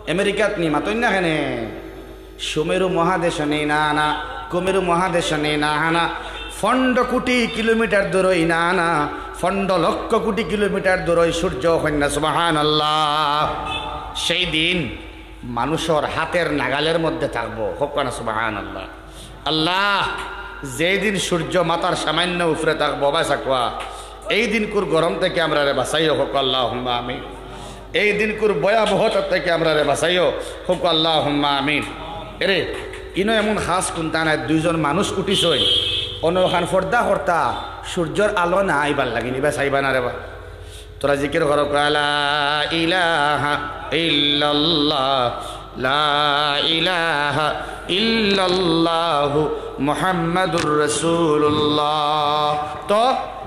আমেরিকাত নি মাতই না কেনে সুমেরু মহাদেশ নেই না না কুমেরু মহাদেশ নেই না হানা ফন্ড কোটি কিলোমিটার দূরই না না ফন্ড লক্ষ কোটি কিলোমিটার দূরই সূর্য কন্যা সুবহানাল্লাহ। সেই দিন মানুষের হাতের নাগালের মধ্যে থাকবো হোক না সুবহানাল্লাহ। আল্লাহ যেই দিন সূর্য মাথার সামান্য উপরে থাকবো বাসাকুয়া এই দিন কুর গরম থেকে আমরা রে বাঁচাইও হোক আল্লাহুম্মা আমিন। এই দিন কুর ভয়াবহতা থেকে আমরা রে বাঁচাইও হোক আল্লাহুম্মা আমিন। এরে ইনো এমন খাস কোনটা নাই দুইজন মানুষ উঠিছই অনখান ফর্দা কর্তা সূর্যর আলো না আইবার লাগিনি বা চাইবা না রে বা তোরা জিকির কর লা ইলাহা ইল্লাল্লাহ লা ইলাহা ইল্লাল্লাহু মুহাম্মাদুর রাসূলুল্লাহ। তো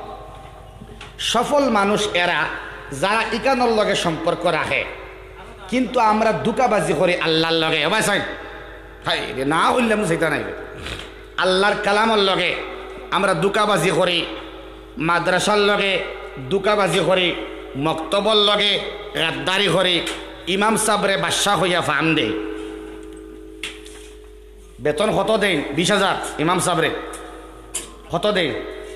সফল মানুষ এরা যারা ইকানোর লগে সম্পর্ক রাখে কিন্তু আমরা দুকাবাজি করি আল্লাহর লগে বাসাই হাই রে না হইলাম সেটা নাই আল্লাহর কালামর লগে আমরা দুকাবাজি করি মাদ্রাসার লগে দুকাবাজি করি মক্তবর লগে গাদ্দারি করি ইমাম সাবরে বাদশাহ হইয়া ফান দে বেতন কত দেন 20,000 ইমাম সাবরে কত দেন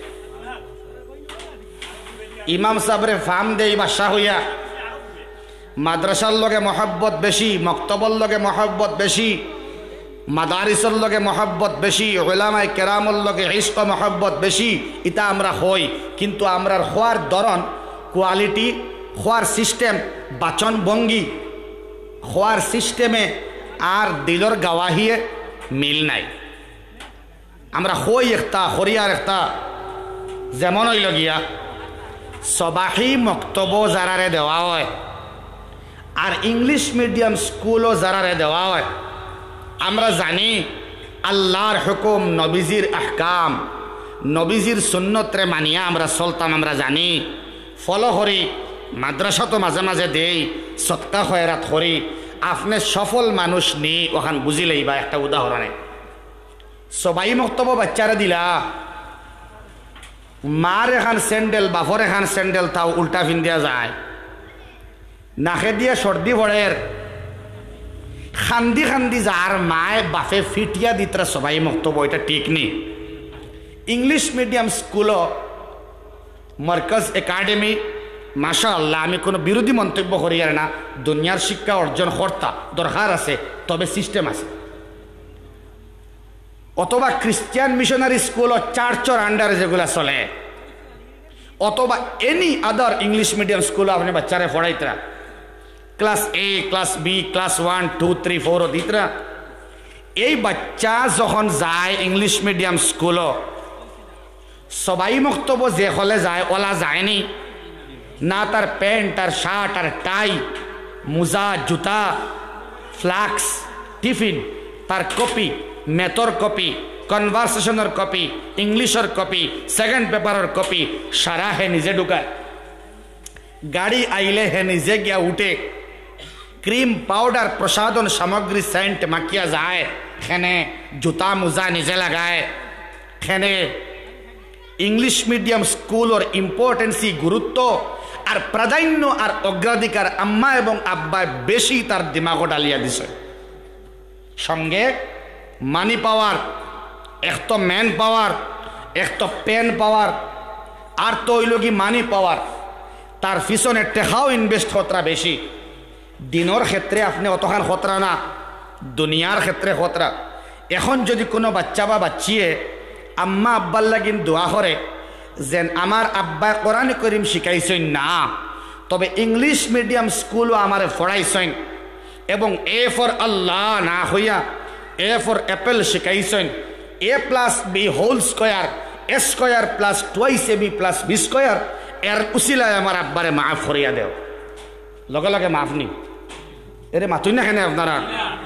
ইমাম সাবরে ফার্ম দেই বাদশাহ হইয়া মাদ্রাসার লগে মহব্বত বেশি মক্তবর লগে মহব্বত বেশি মাদারিসর লগে মহব্বত বেশি উলামায়ে কেরামর লগে ইশক মহব্বত বেশি ইটা আমরা হই কিন্তু আমরার হওয়ার ধরন কোয়ালিটি হওয়ার সিস্টেম বাচন ভঙ্গি হওয়ার সিস্টেমে আর দিলর গাওয়াহিয়ে মিল নাই। আমরা হই একটা হরিয়ার একটা যেমন হইল গিয়া সবাহি মক্তব যারারে দেওয়া হয় আর ইংলিশ মিডিয়াম স্কুলও যারারে দেওয়া হয় আমরা জানি আল্লাহর হুকুম নবীজির আহকাম নবীজির সুন্নতরে মানিয়া আমরা চলতাম আমরা জানি ফলো করি মাদ্রাসা তো মাঝে মাঝে দেই সৎকা খয়রাত করি আপনি সফল মানুষ নি ওখান বুঝিলেই বা একটা উদাহরণে সবাই মক্তব বাচ্চারা দিলা মার এখান স্যান্ডেল বাফর এখান স্যান্ডেল তাও উল্টা ফিন্দিয়া যায় নাকে দিয়ে সর্দি ভরের খান্দি খান্দি যার মায়ে বাফে ফিটিয়া দিতরা সবাই মক্তব এটা ঠিক নেই। ইংলিশ মিডিয়াম স্কুলও মার্কাজ একাডেমি মাশাআল্লাহ আমি কোনো বিরোধী মন্তব্য করি আর না দুনিয়ার শিক্ষা অর্জন কর্তা দরকার আছে তবে সিস্টেম আছে। অথবা খ্রিস্টান মিশনারি স্কুলও চার্চর আন্ডারে যেগুলা চলে অথবা any other English medium school আপনি বাচ্চারে পড়াইতরা class A class B class 1 2 3 4 দিতরা এই বাচ্চা যখন যায় ইংলিশ মিডিয়াম স্কুলও সবাই মক্তব যে হলে যায় ওলা যায়নি না তার প্যান্ট আর শার্ট আর টাই মোজা জুতা ফ্লাক্স টিফিন তার কপি ম্যাথর কপি কনভারসেশনের কপি ইংলিশের কপি সেকেন্ড পেপারের কপি সারা হে নিজে ঢুকায় গাড়ি আইলে হে নিজে গিয়া উঠে ক্রিম পাউডার প্রসাধন সামগ্রী সেন্ট মাখিয়া যায় খেনে জুতা মোজা নিজে লাগায় খেনে ইংলিশ মিডিয়াম স্কুলের ইম্পর্টেন্সি গুরুত্ব আর প্রাধান্য আর অগ্রাধিকার আম্মা এবং আব্বায় বেশি তার দিমাগো ডালিয়া দিছে। সঙ্গে মানি পাওয়ার এক তো ম্যান পাওয়ার এক তো পেন পাওয়ার আর তো হইল কি মানি পাওয়ার তার পিছনে টেকাও ইনভেস্ট খতরা বেশি। দিনের ক্ষেত্রে আপনি অতখান খতরা না দুনিয়ার ক্ষেত্রে খতরা। এখন যদি কোনো বাচ্চা বা বাচ্চিয়ে আম্মা আব্বার লাগিন দোয়া করে যেন আমার আব্বা কোরআন করিম শিখাইছেন না তবে ইংলিশ মিডিয়াম স্কুলও আমারে পড়াইছেন এবং এ ফর আল্লাহ না হইয়া এ ফর অ্যাপেল শিখাইছেন a plus b whole square a square plus 2ab plus b square এর উসিলায় আমার আব্বারে মাফ করিয়া দেও লগে লগে মাফ নি এরে মাতুই না কেন আপনারা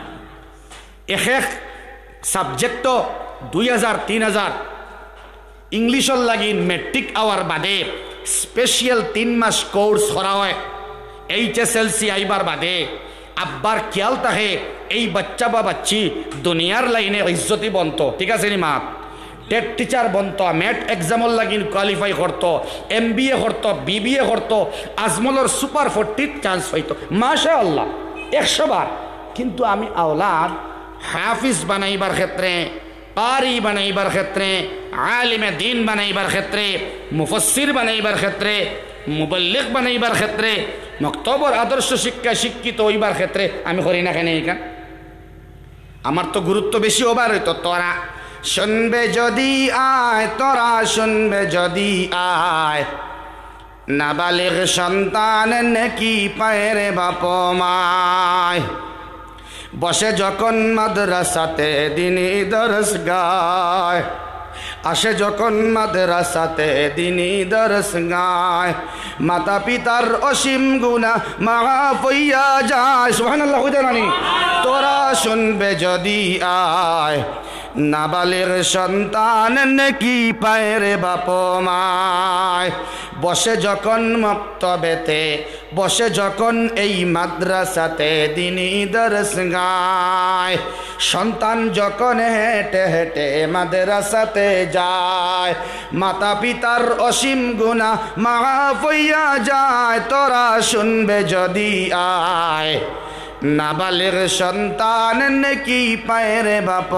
এক সাবজেক্ট 2000 3000 ইংলিশর লাগি মেট্রিক আওয়ার বাদে স্পেশাল 3 মাস কোর্স করা হয় HSLC আইবার বাদে আব্বার খেয়াল থাকে এই বাচ্চা বা বাচ্চি দুনিয়ার লাইনে ইজ্জতি বন্ত ঠিক আছে নি মা টেট টিচার বন্ত ম্যাট এক্সামর লাগিন কোয়ালিফাই করত MBA করত BBA করত আজমলের সুপার 40 চান্স হইতো মাশাআল্লাহ 100 বার কিন্তু আমি আওলাদ হাফিজ বানাইবার ক্ষেত্রে, কারি বানাইবার ক্ষেত্রে, আলিমে দিন বানাইবার ক্ষেত্রে, মুফাসসির বানাইবার ক্ষেত্রে, মুবাল্লিগ বানাইবার ক্ষেত্রে, মক্তবর আদর্শ শিক্ষা শিক্ষিত হইবার ক্ষেত্রে আমি করি না কেন? এখান আমার তো গুরুত্ব বেশি ওবার হইতো। তোরা শুনবে যদি আয়, তোরা শুনবে যদি আয়, নাবালিগ সন্তান নেকি পায় রে বাপ মায়। বসে যখন মাদ্রাসাতে দিনী দরস গায়, আসে যখন মাদ্রাসাতে দিনী দরস গায়, মাতা পিতার অসীম গুনাহ মাফ হইয়া যায়। সুবহানাল্লাহ হইতে রানি। তোরা শুনবে যদি আয়, নাবালিগ সন্তান নেকি পায় রে বাপ মায়। বসে যখন মক্তবেতে, বসে যখন এই মাদ্রাসাতে দিনী দরস গায়, সন্তান যখন হেঁটে হেঁটে মাদ্রাসাতে যায়, মাতা পিতার অসীম গুনাহ মাফ হইয়া যায়। তোরা শুনবে যদি আয়, নাবালিগ সন্তান নেকি পায় রে বাপ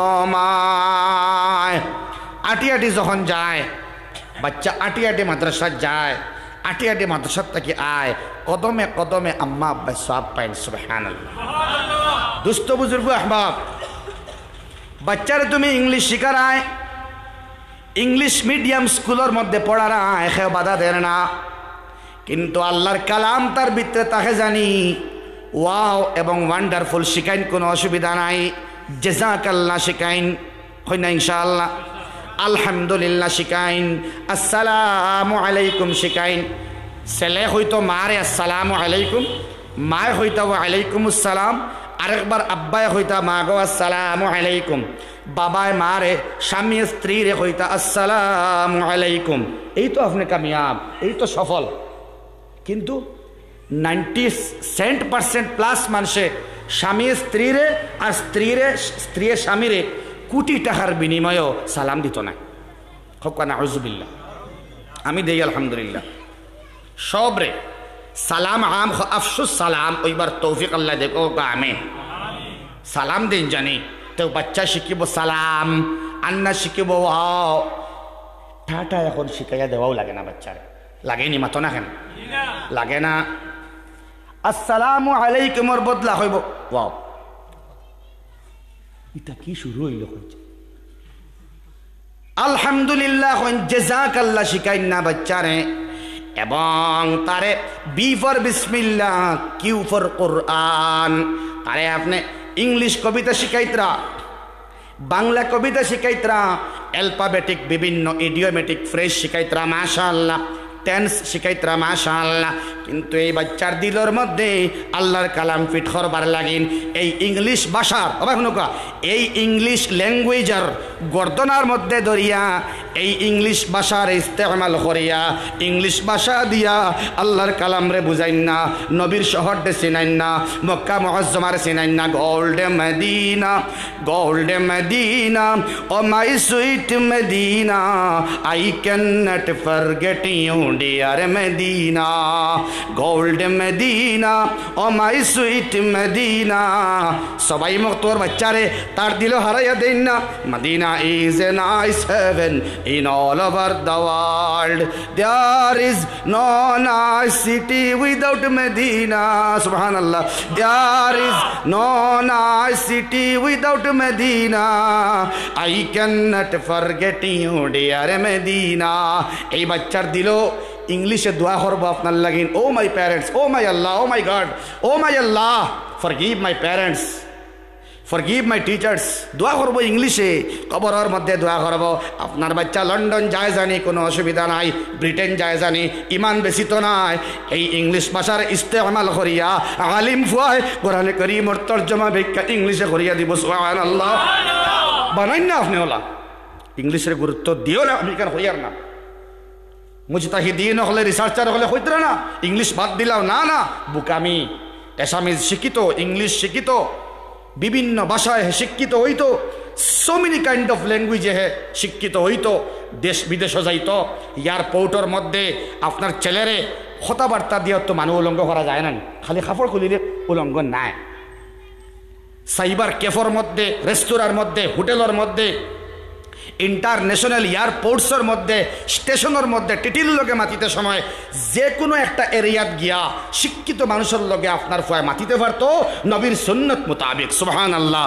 মায়। আটি আটি যখন যায় বাচ্চা, আটি আটি মাদ্রাসা যায়, আটি আটি মাদ্রাসার থেকে আয়, কদমে কদমে আম্মা আব্বা সওয়াব পাইন। সুবহানাল্লাহ। দুস্থ বুজুর্গ আহবাব, বাচ্চারে তুমি ইংলিশ শিখারায়, ইংলিশ মিডিয়াম স্কুলের মধ্যে পড়ারায়, কেউ বাধা দেন না, কিন্তু আল্লাহর কালাম তার ভিতরে তাকে জানি ওয়াও এবং ওয়ান্ডারফুল শিখাইন, কোনো অসুবিধা নাই। জাযাকাল্লাহ শিখাইন, হয় না ইনশাআল্লাহ। আলহামদুলিল্লাহ শিখাইন, আসসালামু আলাইকুম শিখাইন। ছেলে হয়তো মারে আসসালামু আলাইকুম, মায় হইতা ওয়ালাইকুম আসসালাম, আরেকবার আব্বায় হইতা মা গো আসসালামু আলাইকুম, বাবায় মারে, স্বামী স্ত্রীরে হইতা আসসালামু আলাইকুম। এই তো আপনি কামিয়াব, এই তো সফল। কিন্তু 90% প্লাস মানুষে স্বামী স্ত্রীরে আর স্ত্রী স্বামীরে কোটি টাকার বিনিময়েও সালাম দিত না। হকানা আউযুবিল্লাহ। আমি দেই আলহামদুলিল্লাহ সবরে সালাম আম আফসুস সালাম, ওইবার তৌফিক আল্লাহ দেখো আমি সালাম দিন জানি। তো বাচ্চা শিখিব সালাম, আন্না শিখিব ওয়াও, ঠাটা এখন শিখাইয়া দেওয়াও লাগে না বাচ্চারে, লাগেনি মাতো না কেন? লাগে না। আসসালামু আলাইকুমর বদলা হইব ওয়াও। এটা কি শুরু হইল? আলহামদুলিল্লাহ জাযাকাল্লাহ শিখাইন না বাচ্চারে, এবং তারে B for Bismillah, Q for Quran. তারে আপনি ইংলিশ কবিতা শিখাইতরা, বাংলা কবিতা শিখাইতরা, অ্যালফাবেটিক বিভিন্ন ইডিওমেটিক ফ্রেজ শিখাইতরা, মাশাআল্লাহ, টেন্স শিখাইতরা, মাশাআল্লাহ। কিন্তু এই বাচ্চার দিলের মধ্যে আল্লাহর কালাম ফিট করবার লাগিন এই ইংলিশ ভাষার অবাক, এই ইংলিশ ল্যাঙ্গুয়েজের গর্দনার মধ্যে ধরিয়া এই ইংলিশ ভাষার ইস্তেমাল করিয়া ইংলিশ ভাষা দিয়া আল্লাহর কালাম রে বুঝাইন না, নবীর শহর দে চিনাইন না, মক্কা মুআজ্জমার চিনাইন না। Golden Medina, golden Medina, oh my sweet Medina, I can not forget you dear Medina. Gold Medina, oh my sweet Medina. সবাই তোর বাচ্চারে তার দিল হারাইয়া দেন না। Medina is a nice heaven in all over the world. There is no nice city without Medina. Subhanallah. There is no nice city without Medina. I cannot forget you dear Medina. এই বাচ্চার দিল ইংলিশে দোয়া করবো আপনার লাগিন। Oh my parents, oh my Allah, oh my God, oh my Allah, forgive my parents, forgive my teachers. দোয়া করবো ইংলিশে, কবরের মধ্যে দোয়া করবো। আপনার বাচ্চা লন্ডন যায় জানি, কোনো অসুবিধা নাই, ব্রিটেন যায় জানি, ইমান বেশি তো নাই। এই ইংলিশ ভাষার ইস্তেমাল করিয়া আলিম ফুয়ায় কোরআনে কারীমের তরজমা ব্যাখ্যা ইংলিশে করিয়া দিব। সুবহানাল্লাহ। বানাই না আপনি ওলা ইংলিশের গুরুত্ব দিও না, আমেরিকান হইয়ার না, মুজতাহিদিন হলে রিসার্চার হলে হইতে না, ইংলিশ বাদ দিলাও না, না বুকামি। এসামিজ শিক্ষিত, ইংলিশ শিক্ষিত, বিভিন্ন ভাষায় শিক্ষিত হইতো, সো মেনি কাইন্ড অফ ল্যাঙ্গুয়েজে শিক্ষিত হইতো, দেশ বিদেশও যাইতো। এয়ারপোর্টের মধ্যে আপনার ছেলেরে কথাবার্তা দিয়ে তো মানুষ উলঙ্গ করা যায় না, খালি কাপড় খুলিলে উলঙ্গ নাই। সাইবার ক্যাফের মধ্যে, রেস্তোরাঁর মধ্যে, হোটেলের মধ্যে, ইন্টারন্যাশনাল এয়ারপোর্টসের মধ্যে, স্টেশনের মধ্যে টিটির লগে মাতিতে সময় যে কোনো একটা এরিয়াত গিয়া শিক্ষিত মানুষের লগে আপনার ফয়ে মাতিতে পারতো নবীর সুন্নত মোতাবেক। সুবহানাল্লাহ।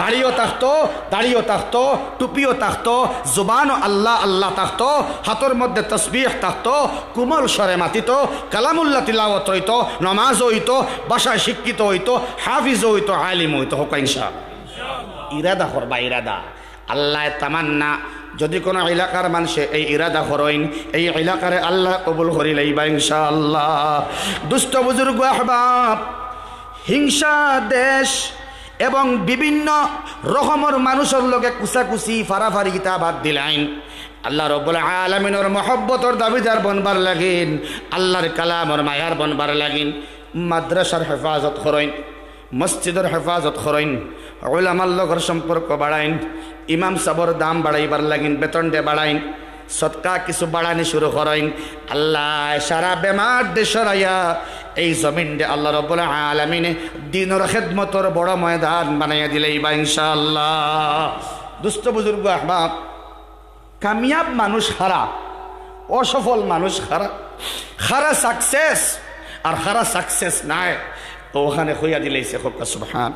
দাড়িও থাকতো, টুপিও থাকতো, জুবানও আল্লাহ আল্লাহ থাকতো, হাতের মধ্যে তসবিহ থাকতো, কুমল স্বরে মাতিত, কালামুল্লাহ তিলাওয়াত হইতো, নমাজ হইতো, ভাষায় শিক্ষিত হইতো, হাফিজ হইতো, আলিম হইতো। হোক ইনশাআল্লাহ। ইরাদা করবা, ইরাদা আল্লাহ তামান্না। যদি কোনো এলাকার মানুষে এই ইরাদা করেন, এই এলাকারে আল্লাহ কবুল করি লইবা ইনশাআল্লাহ। দুষ্ট বুজুর্গ আহবাব, হিংসা দেশ এবং বিভিন্ন রকমের মানুষের লগে কুচাকুচি ফারাফারি গীতা বাদ দিলেন। আল্লাহ রব্বুল আলামিনের মহব্বতর দাবিদার বনবার লাগিন, আল্লাহর কালামর মায়ার বনবার লাগিন। মাদ্রাসার হেফাজত করেন, মসজিদের হেফাজত করেন, উলামার লগর সম্পর্ক বাড়াইন, ইমাম সাবর দাম বাড়াইবার লাগিন, বেতন দে বাড়াইন, সৎকা কিছু বাড়ানি শুরু করেন। আল্লাহ সারা বেমার দেশরাইয়া এই জমিন দে আল্লাহ রব্বুল আলামিনে দিনের খেদমতর বড় ময়দান বানাইয়া দিলেই বা ইনশাআল্লাহ। দুস্থ বুজুর্গ আহবাব, কামিয়াব মানুষ খারা, অসফল মানুষ খারা, খারা সাকসেস আর খারা সাকসেস নাই ওখানে হইয়া দিলেইছে। সুবহান।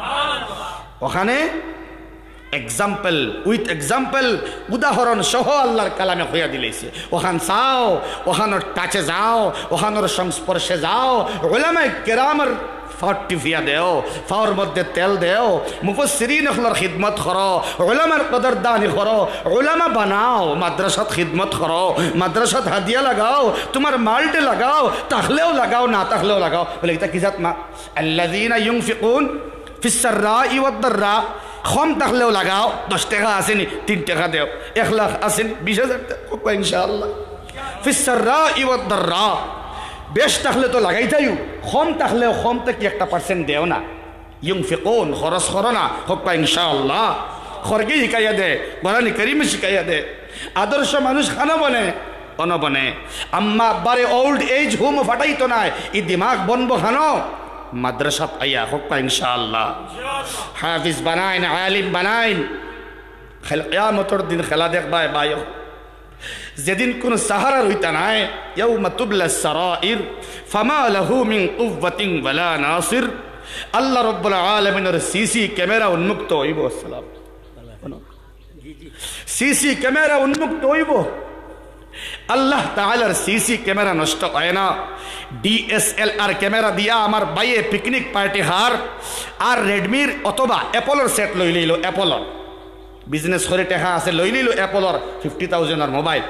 ওখানে এক্সাম্পল উইথ এক্সাম্পল, উদাহরণ সহ আল্লাহর কালামে হইয়া দিলেইছে। ওখান চাও, ওখানোর টাচে যাও, ওখানোর সংস্পর্শে যাও, উলামায়ে কেরামের ফাওয়ার টিফিয়া দেও, ফাওয়ার মধ্যে তেল দেও, মুফাসসিরিন হলর খিদমত করো, উলামার কদরদানি করো, উলামা বানাও, মাদ্রাসাত খিদমত করো, মাদ্রাসাত হাদিয়া লাগাও, তোমার মাল্টে লাগাও, তাহলেও লাগাও, না তাহলেও লাগাও। বলে এটা কি জাত মা? আল্লাযীনা ইউনফিকুন ফিস সাররাই ওয়াদ দাররা। কম থাকলেও লাগাও, 10 টাকা আসেনি 3 টাকা দেও, 1 লাখ আসেন 20,000 টাকা ইনশাআল্লাহ। ফিস সাররাই ওয়াদ দাররা। বেশ থাকলে তো লাগাই যাইও, কম থাকলেও কম থেকে 1% দেও না। ইউনফিকুন, খরচ করো না, হোক ইনশাআল্লাহ। খরকে শিকাইয়া দে, কোরআন কারীমে শিকাইয়া দে। আদর্শ মানুষ খানা বনে অনবনে। আম্মা আব্বারে ওল্ড এজ হোম ফাটাইতো না, ই দিমাগ বনবো খানো মাদ্রাসাত আইয়া, হোক ইনশাআল্লাহ। হাফিজ বানাইন, আলিম বানাইন। কিয়ামতের দিন খেলা দেখবাই বায়ো, যেদিন কোন সাহারা রইতা নাই। ইয়াউমা তুবলা সারাইর ফামা লাহু মিন কুওয়াতিন ওয়ালা নাসির। আল্লাহ রাব্বুল আলামিনের সিসি ক্যামেরা উন্মুক্ত হইব। আসসালাম, সিসি ক্যামেরা উন্মুক্ত হইব। আল্লাহ তাআলার সিসি ক্যামেরা নষ্ট হয় না। ডিএসএলআর ক্যামেরা দিয়া আমার বাইয়ে পিকনিক পার্টি হার আর রেডমির অথবা অ্যাপলর সেট লই লইল, অ্যাপলর বিজনেস করে টেকা আছে, লই লইল অ্যাপলর 50,000 মোবাইল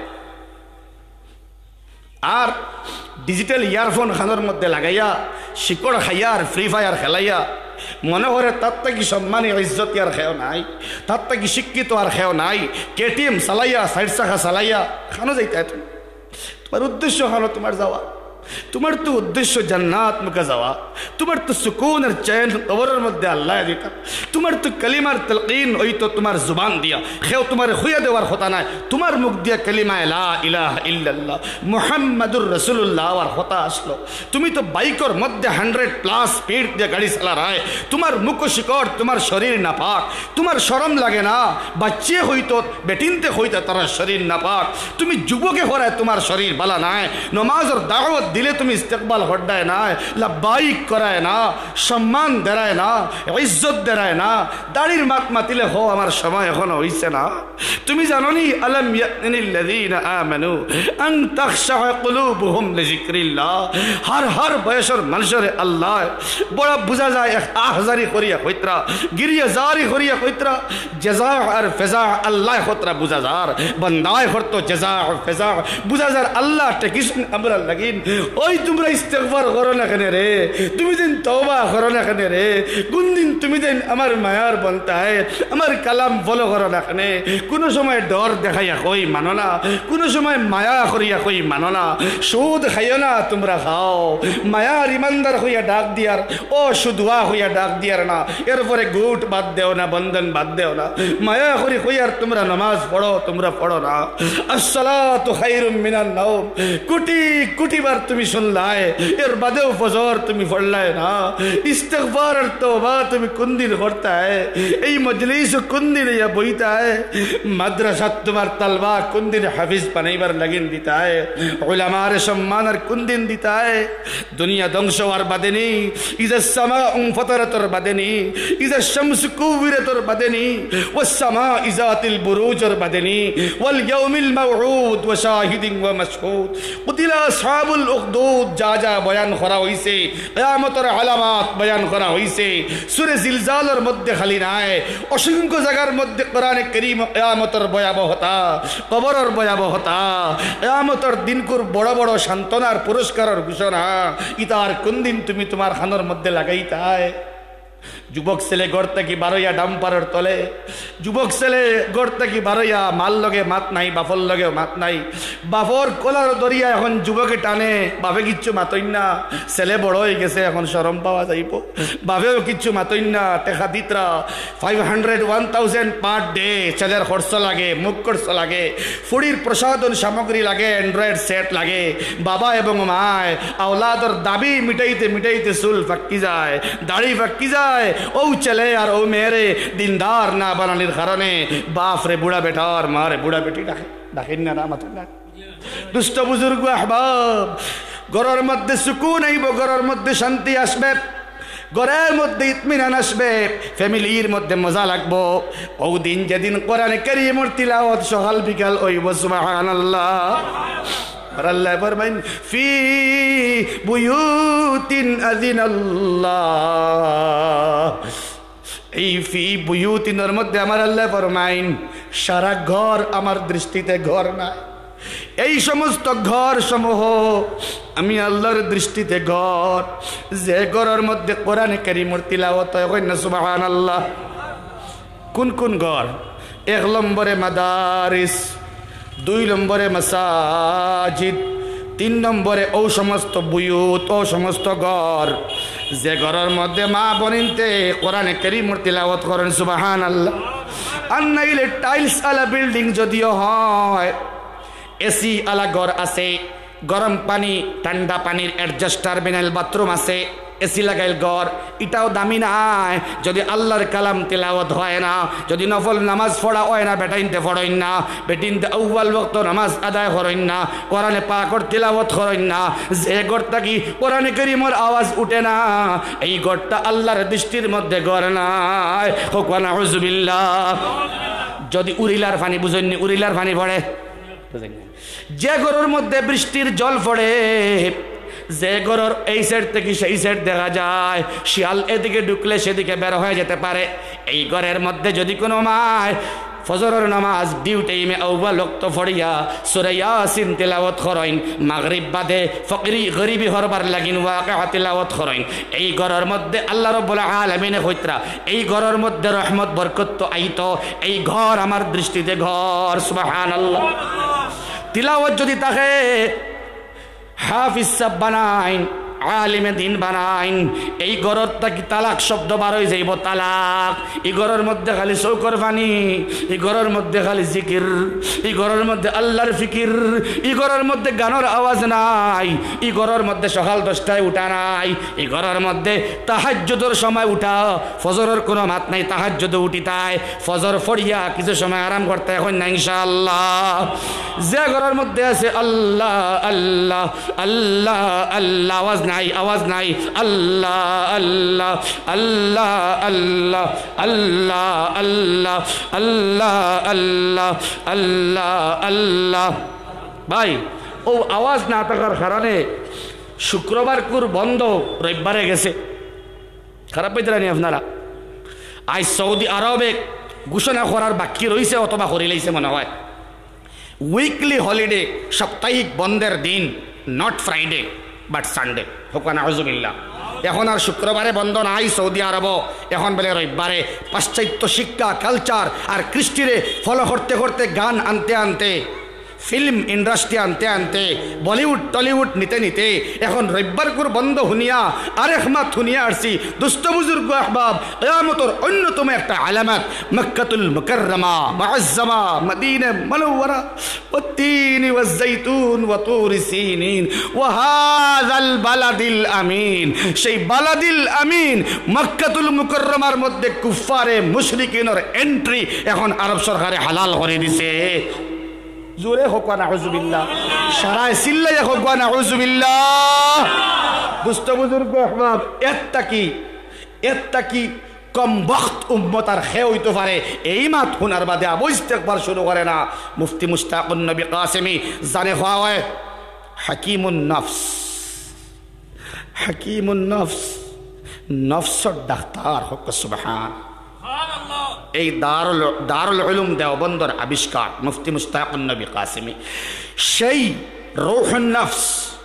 আর ডিজিটাল ইয়ারফোন খানোর মধ্যে লাগাইয়া শিকড় খাইয়া আর ফ্রি ফায়ার খেলাইয়া মনে করে তার থেকে সম্মানী ইজ্জত আর খেও নাই, তার থেকে শিক্ষিত আর খেও নাই। কেটিএম চালাইয়া, 4 চাকা চালাইয়া খানো যাইতে। তোমার উদ্দেশ্য খানো তোমার যাওয়া, তোমার তো উদ্দেশ্য জান্নাত মুখে যাওয়া, তোমার তো সুকুনের চैन কবরের মধ্যে আল্লাহ দিতা, তোমার তো কালিমার তালকিন ওই তো তোমার জুবান দিয়া খেও তোমার খুইয়া দেওয়ার কথা নাই। তোমার মুখ দিয়া কালিমা লা ইলাহা ইল্লাল্লাহ মুহাম্মাদুর রাসূলুল্লাহ আর কথা আসলো। তুমি তো বাইকের মধ্যে 100+ স্পিড দিয়ে গাড়ি চালা রায়, তোমার মুখ শিকড়, তোমার শরীর নাপাক, তোমার শরম লাগে না? বাচ্চে হইতো বেটিনতে হইতো তার শরীর নাপাক, তুমি যুবকে হরায় তোমার শরীর বালা নাই, নমাজের দাওয়াত দিলে তুমি ইস্তেকবাল হড্ডায় না, লাব্বাইক করায় না, সম্মান দেরায় না, ইজ্জত দেরায় না, দাড়ির মাত মাতিলে হো আমার সময় এখনো হইছে না। তুমি জানো নি আলাম ইয়ানিল্লাযীনা আমানু আন তাখশা কুলুবুহুম লিযিকরিল্লাহ। হর বয়সের মানুষের আল্লাহ বড় বুঝা যায়। আহজারি করিয়া কইতরা, গিরিয়া জারি করিয়া কইতরা, জাযা আর ফিজা আল্লাহ কতরা বুঝা যার, বান্দায় করতো জাযা আর ফিজা বুঝা যার। আল্লাহ টেকিসন আমরা লাগিন। ওই তোমরা ইস্তেগফার করো না কেন রে? তুমি দিন তওবা করো না কেন রে? কোন দিন তুমি দিন আমার মায়ার বলতায় আমার কালাম ফলো করো না কেন? কোনো সময় ডর দেখাইয়া কই মানো না, কোনো সময় মায়া করিয়া কই মানো না। সুদ খাইও না, তোমরা খাও। মায়ার ইমানদার হইয়া ডাক দিয়ার, ও সুদুয়া হইয়া ডাক দিয়ার না। এরপরে গুট বাদ দেও না, বন্ধন বাদ দেও না। মায়া করি হইয়ার তোমরা নামাজ পড়ো, তোমরা পড়ো না। আসসালাতু খায়রুম মিনান নাওম। কোটি কোটি বার তুমি শুনলায়, এর বাদেও ফজর তুমি পড়লায় না, ইস্তিগফার আর তওবা তুমি কোন দিন করতায়, এই মজলিস কোন দিন ইয়া বইতায়, মাদ্রাসা তোমার তালবা কোন দিন হাফিজ বানাইবার লাগিন দিতায়, উলামার সম্মান আর কোন দিন দিতায়। দুনিয়া ধ্বংস আর বাদেনি, ইজা সামাউ ফাতারাতুর বাদেনি, ইজা শামসু কুবিরাতুর বাদেনি, ওয়াস সামা ইজাতিল বুরুজুর বাদেনি, ওয়াল ইয়াউমিল মাউউদ ওয়া শাহিদিন ওয়া মাশহুদ, কুতিলা আসহাবুল উখদুদ। যা যা বয়ান করা হইছে, কিয়ামতের আলামত বয়ান করা হইছে, সূরা জিলজালের মধ্যে খালি নাই, অসংখ্য জায়গার মধ্যে কোরআনে কারীম কিয়ামতের ভয়াবহতা, কবরের ভয়াবহতা, কিয়ামতের দিনকুর বড় বড় সান্ত্বনার পুরস্কারের ঘোষণা, ইতার কোন দিন তুমি তোমার খানোর মধ্যে লাগাইতায়। যুবক ছেলে ঘর থেকে বারোইয়া ডাম্পারের তলে, যুবক ছেলে ঘর থেকে বারোইয়া মাল লগে মাত নাই, বাফর লগে মাত নাই, বাফর কলার দরিয়া এখন যুবকে টানে, বাপে কিচ্ছু মাতইন না, ছেলে বড় হয়ে গেছে এখন শরম পাওয়া যাইব, বাপেও কিচ্ছু মাতইন না, টেকা দিতরা 500 1000 পার ডে, ছেলের খরচ লাগে, মুখ খরচ লাগে, ফুড়ির প্রসাধন সামগ্রী লাগে, অ্যান্ড্রয়েড সেট লাগে, বাবা এবং মায় আওলাদর দাবি মিটাইতে মিটাইতে চুল ফাঁকি যায়, দাড়ি ফাঁকি যায়। ও ছেলে আর ও মেয়েরে দিনদার না বানানির কারণে বাপ রে বুড়া বেটা আর মা রে বুড়া বেটি ডাকেন না, না মাথা না। দুষ্ট বুজুর্গ আহবাব, ঘরের মধ্যে সুকুন আইব, ঘরের মধ্যে শান্তি আসবে, ঘরের মধ্যে ইতমিনান আসবে, ফ্যামিলির মধ্যে মজা লাগবো। ও দিন যেদিন কোরআনে কারীমের তিলাওয়াত সকাল বিকাল হইব, সুবহানাল্লাহ। আর আল্লাহ ফরমাইন ফি বুয়ুতিন আযিনাল্লাহ, এই ফি বুয়ুতিনের মধ্যে আমার আল্লাহ ফরমাইন সারা ঘর আমার দৃষ্টিতে ঘর না, এই সমস্ত ঘর সমূহ আমি আল্লাহর দৃষ্টিতে ঘর, যে ঘরের মধ্যে কোরআনে কারীমের তিলাওয়াত হয় না, সুবহানাল্লাহ। কোন কোন ঘর? 1 নম্বরে মাদারিস, 2 নম্বরে মাসাজিদ, 3 নম্বরে ও সমস্ত বুয়ুত, ও সমস্ত ঘর যে ঘরের মধ্যে মা বনিনতে কোরআনে কারীমের তিলাওয়াত করেন, সুবহানাল্লাহ। আর নাইলে টাইলস আলা বিল্ডিং যদিও হয়, এসি আলা ঘর আছে, গরম পানি ঠান্ডা পানির অ্যাডজাস্ট টার্মিনাল বাথরুম আছে, এসি লাগাইল ঘর, এটাও দামি নাই যদি আল্লাহর কালাম তিলাওয়াত হয় না, যদি নফল নামাজ পড়া হয় না, বেটাইনতে পড়ইন না, বেটিনতে আউয়াল ওয়াক্ত নামাজ আদায় করইন না, কোরআনে পাকের তিলাওয়াত করইন না, যে ঘরটা কি কোরআনে কারীমের আওয়াজ উঠে না, এই ঘরটা আল্লাহর দৃষ্টির মধ্যে ঘর নাই। হোক ওয়া নাউযুবিল্লাহ। যদি উরিলার পানি, বুঝেননি উরিলার পানি পড়ে, যে ঘরের মধ্যে বৃষ্টির জল পড়ে, যে ঘরের এই সাইড থেকে সেই সাইড দেখা যায়, শিয়াল এদিকে ঢুকলে সেদিকে বের হয়ে যেতে পারে, এই ঘরের মধ্যে যদি কোনো মায় ফজরের নামাজ ডিউ টাইমে আউয়াল ওয়াক্ত পড়িয়া সূরা ইয়াসিন তিলাওয়াত করেন, মাগরিব বাদে ফকরি গরিবি হরবার লাগিন ওয়াকিয়া তিলাওয়াত করেন, এই ঘরের মধ্যে আল্লাহ রাব্বুল আলামিনে কইতরা এই ঘরের মধ্যে রহমত বরকত তো আইতো, এই ঘর আমার দৃষ্টিতে ঘর, সুবহানাল্লাহ। তিলাওয়াত যদি থাকে, হাফিজ সাহেব বানাইন, আলিমে দিন বানাইন, এই ঘরের থেকে তালাক শব্দ বার হয়ে যাইব, তালাক। এই ঘরের মধ্যে খালি চৌকর পানি, এই ঘরের মধ্যে খালি জিকির, এই ঘরের মধ্যে আল্লাহর ফিকির, এই ঘরের মধ্যে গানের আওয়াজ নাই, এই ঘরের মধ্যে সকাল 10টায় উঠা নাই, এই ঘরের মধ্যে তাহাজ্জুদের সময় উঠা, ফজরের কোনো মাত নাই, তাহাজ্জুদে উঠি তাই, ফজর ফড়িয়া কিছু সময় আরাম করতে এখন না, ইনশাআল্লাহ। যে ঘরের মধ্যে আছে আল্লাহ আল্লাহ আল্লাহ আল্লাহ, আওয়াজ নাই, আওয়াজ নাই, আল্লাহ আল্লাহ আল্লাহ আল্লাহ আল্লাহ আল্লাহ আল্লাহ আল্লাহ আল্লাহ আল্লাহ। ভাই ও আওয়াজ না থাকার কারণে শুক্রবার কুর বন্ধ, রবিবারে গেছে, খারাপ পেতে রানি আপনারা। আজ সৌদি আরবে ঘোষণা করার বাকি রয়েছে, অথবা করে লাইছে মনে হয়, উইকলি হলিডে, সাপ্তাহিক বন্ধের দিন, নট ফ্রাইডে বাট সানডে। হোক নাউযুবিল্লাহ। এখন আর শুক্রবারে বন্ধ নাই সৌদি আরব, এখন বলে রবিবারে। পাশ্চাত্য শিক্ষা, কালচার আর কৃষ্টিরে ফলো করতে করতে, গান আনতে আনতে ফিল্ম ইন্ডাস্ট্রি আনতে আনতে বলিউড টলিউড নিতে নিতে এখন রব্বারকুর বন্ধ হুনিয়া আরেক মাত হুনিয়া আসছি। দুস্থ বুজুর্গ আহবাব, কিয়ামতের অন্যতম একটা আলামত মক্কাতুল মুকাররমা মুআজ্জামা মদিনা মুনাওয়ারা ওয়াত-তিন ওয়াজ-যাইতুন ওয়া তুর সিনিন ওয়া হাযাল বালাদিল আমিন। সেই বালাদিল আমিন মক্কাতুল মুকাররমার মধ্যে কুফারে মুশরিকিনের এন্ট্রি এখন আরব সরকারে হালাল করে দিছে। জোরে হোক না নাউজুবিল্লাহ, সারায় চিল্লাই হোক না নাউজুবিল্লাহ। দুস্থ বুজুর্গ আহবাব, এত্তা কি কম বখত উম্মত আর খেয়ে হইতে পারে এই মাত শোনার বাদে আবু ইস্তেগফার শুরু করে না। মুফতি মুশতাকুন নবী কাসেমি জানে হওয়া হয় হাকিমুন নফস, হাকিমুন নফস, নফসর ডাক্তার হোক সুবহান। এই দারুল উলুম দেওবন্দর আবিষ্কার মুফতি মুশতাকুন নবী কাসেমি। সেই রূহুন নফস,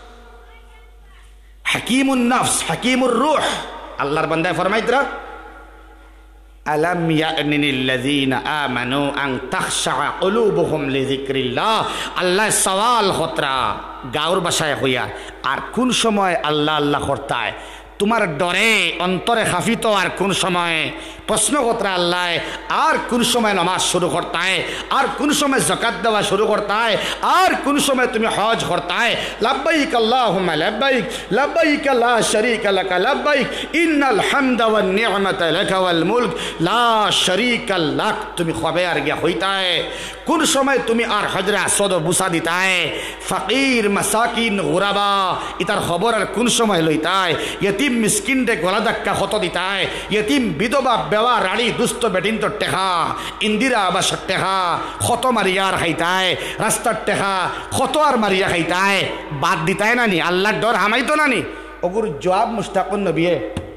হাকিমুন নফস, হাকিমুর রূহ। আল্লাহর বান্দায় ফরমাইতরা আলাম ইয়ানিল্লাযীনা আমানু আন তাখশা কুলুবুহুম লিযিকরিল্লাহ। আল্লাহ সওয়াল খতরা গাঁর ভাষায় হইয়া আর কোন সময় আল্লাহ আল্লাহ করতায় তোমার ডরে অন্তরে খাফিত, আর কোন সময় প্রশ্ন কতরা আল্লাহ, আর কোন সময় নামাজ শুরু করতায়, আর কোন সময় যাকাত দেওয়া শুরু করতায়, আর কোন সময় তুমি হজ করতায়। লাব্বাইক আল্লাহুম্মা লাব্বাইক লাব্বাইক লা শারীকা লাকা লাব্বাইক ইন্নাল হামদা ওয়ান নি'মাতা লাকা ওয়াল মুলক লা শারীকা লাক। তুমি কবে আর গিয়া হইতায়, কোন সময় তুমি আর হজরে আসদ বুসা দিতায়, ফকির মাসাকিন গুরাবা ইতার খবর আর কোন সময় লইতায়, ইয়তিম মিসকিন রে গলা ধাক্কা কত দিতায়, ইয়তিম বিধবা বেওয়া রানী দুস্থ বেটিন্তর টেহা ইন্দিরা আবাসর টেহা কত মারিয়ার খাইতায়, রাস্তার টেহা কত আর মারিয়া খাইতায়, বাদ দিতায় নানি, আল্লাহর ডর হামাইতো নানি। ওগুর জবাব মুশতাকুন নবিয়ে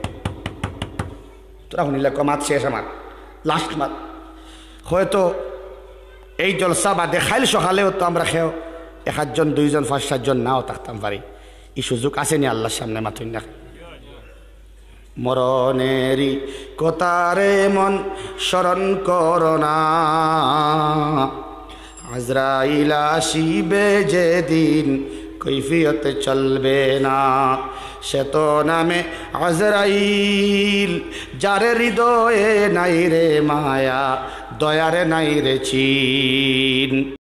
তোরা শুনিলে মাত শেষ আমার লাস্ট মাত। হয়তো এই জলসা বাদে খাইল সকালেও তো আমরা খেয়েও 1 জন 2 জন 5 7 জন নাও থাকতাম পারি। এই সুযোগ আসেনি আল্লাহর সামনে মাথুন না। মরণেরই কথারে মন স্মরণ করোনা, আজরাইল আসিবে যেদিন কৈফিয়ত চলবে না, সে তো নামে আজরাইল যার হৃদয়ে নাই রে মায়া, দয়ারে নাই রে চিন।